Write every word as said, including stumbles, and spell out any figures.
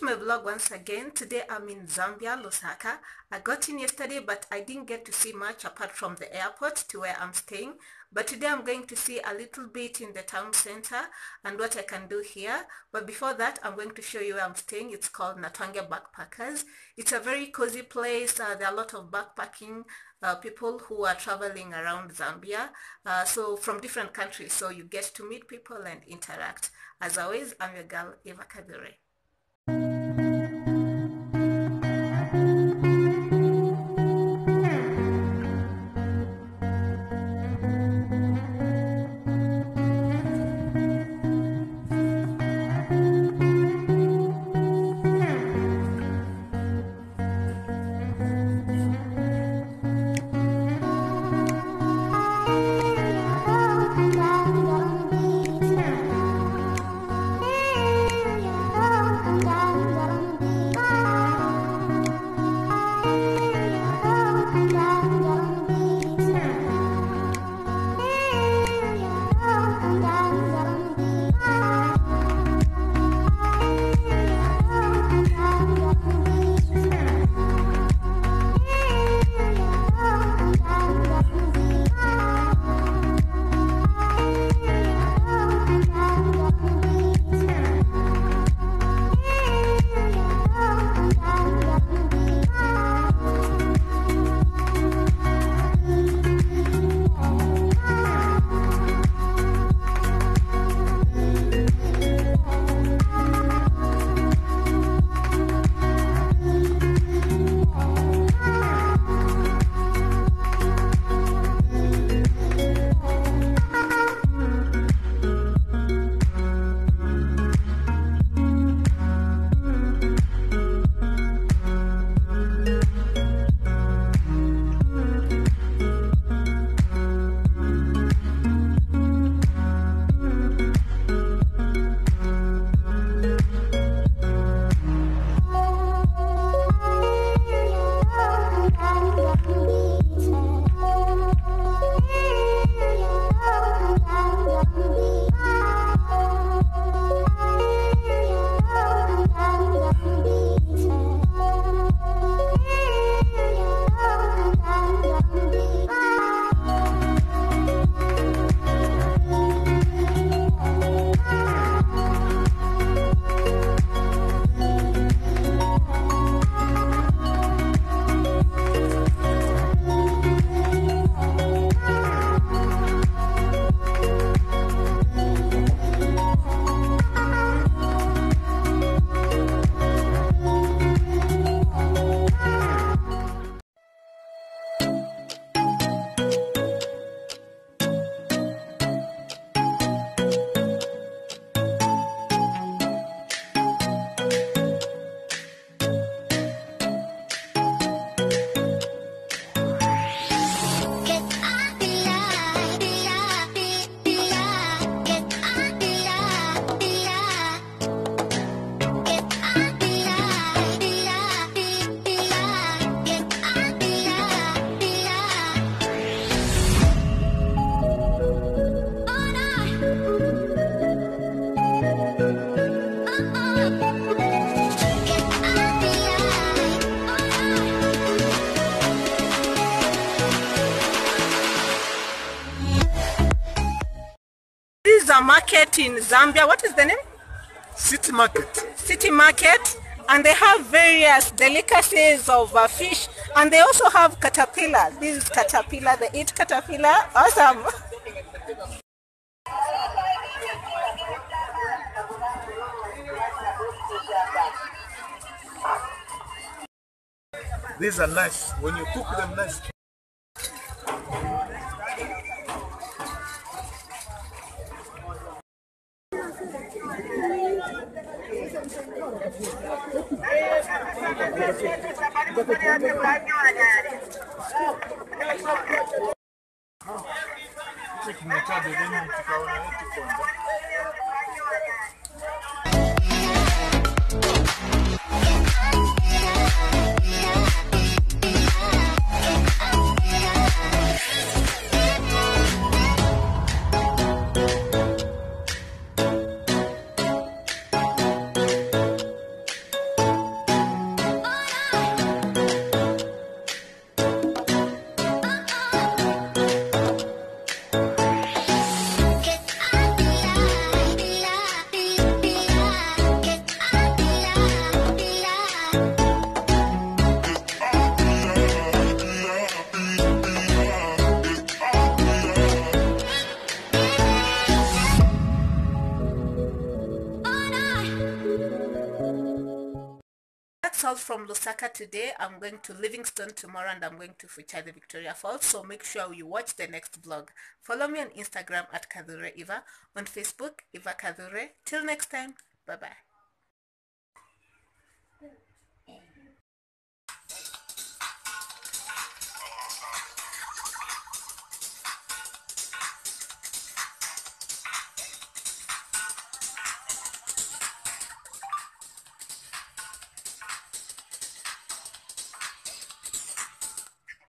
to my vlog once again. Today I'm in Zambia, Lusaka. I got in yesterday, but I didn't get to see much apart from the airport to where I'm staying. But today I'm going to see a little bit in the town center and what I can do here. But before that, I'm going to show you where I'm staying. It's called Natwange Backpackers. It's a very cozy place. Uh, there are a lot of backpacking uh, people who are traveling around Zambia, uh, so from different countries. So you get to meet people and interact. As always, I'm your girl, Eva Kadure. This is a market in Zambia. What is the name? City Market. City Market. And they have various delicacies of uh, fish. And they also have caterpillar. This is caterpillar. They eat caterpillar. Awesome. These are nice. When you cook them nice. that's all from Lusaka today. I'm going to Livingstone tomorrow and I'm going to feature the Victoria Falls. So make sure you watch the next vlog. Follow me on Instagram at Kadure Eva, on Facebook Eva Kadure. Till next time, bye bye.